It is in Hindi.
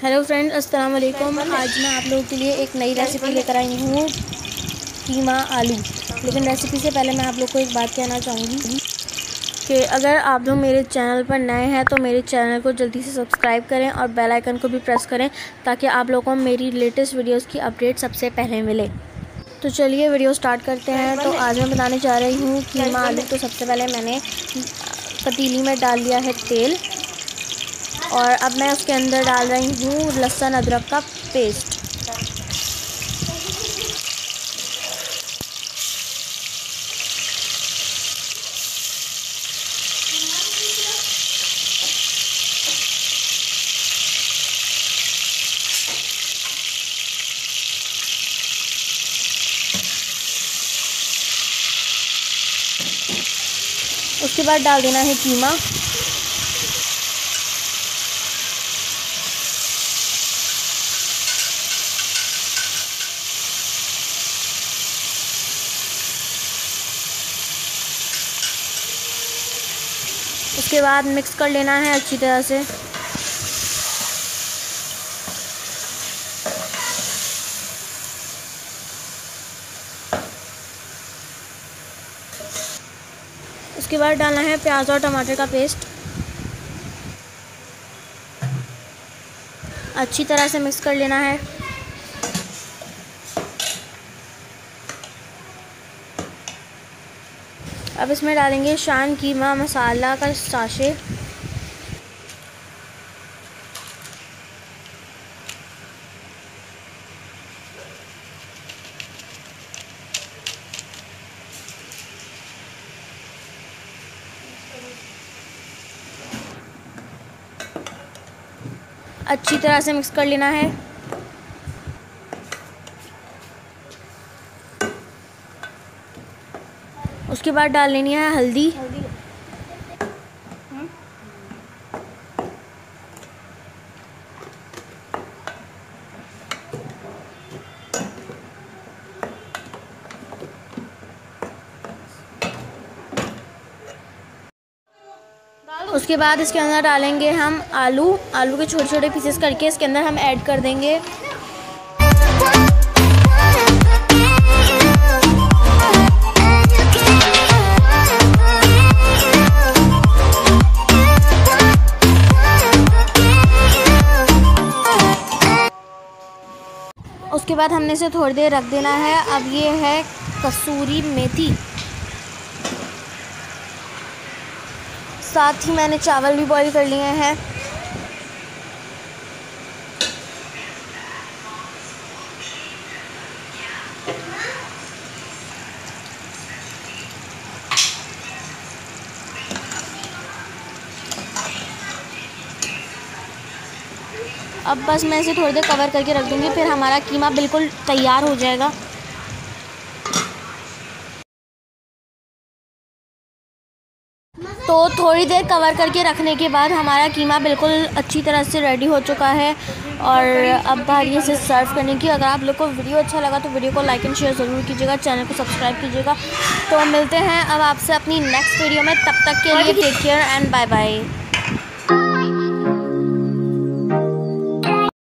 हेलो फ्रेंड्स, अस्सलाम वालेकुम। आज मैं आप लोगों के लिए एक नई रेसिपी लेकर आई हूँ, कीमा आलू। लेकिन रेसिपी से पहले मैं आप लोग को एक बात कहना चाहूँगी कि अगर आप लोग मेरे चैनल पर नए हैं तो मेरे चैनल को जल्दी से सब्सक्राइब करें और बेल आइकन को भी प्रेस करें ताकि आप लोगों को मेरी लेटेस्ट वीडियोस की अपडेट सबसे पहले मिले। तो चलिए वीडियो स्टार्ट करते हैं। तो आज मैं बनाने जा रही हूँ कीमा आलू। तो सबसे पहले मैंने पतीली में डाल लिया है तेल और अब मैं उसके अंदर डाल रही हूँ लहसुन अदरक का पेस्ट। उसके बाद डाल देना है कीमा। उसके बाद मिक्स कर लेना है अच्छी तरह से। उसके बाद डालना है प्याज और टमाटर का पेस्ट। अच्छी तरह से मिक्स कर लेना है। अब इसमें डालेंगे शान कीमा मसाला का साशे। अच्छी तरह से मिक्स कर लेना है। उसके बाद डाल लेनी है हल्दी। उसके बाद इसके अंदर डालेंगे हम आलू के छोटे छोटे पीसेस करके इसके अंदर हम ऐड कर देंगे। उसके बाद हमने इसे थोड़ी देर रख देना है। अब ये है कसूरी मेथी। साथ ही मैंने चावल भी बॉईल कर लिए हैं। अब बस मैं इसे थोड़ी देर कवर करके रख दूँगी, फिर हमारा कीमा बिल्कुल तैयार हो जाएगा। तो थोड़ी देर कवर करके रखने के बाद हमारा कीमा बिल्कुल अच्छी तरह से रेडी हो चुका है और अब बारी इसे सर्व करने की। अगर आप लोग को वीडियो अच्छा लगा तो वीडियो को लाइक एंड शेयर ज़रूर कीजिएगा, चैनल को सब्सक्राइब कीजिएगा। तो मिलते हैं अब आपसे अपनी नेक्स्ट वीडियो में। तब तक के लिए take care and bye bye.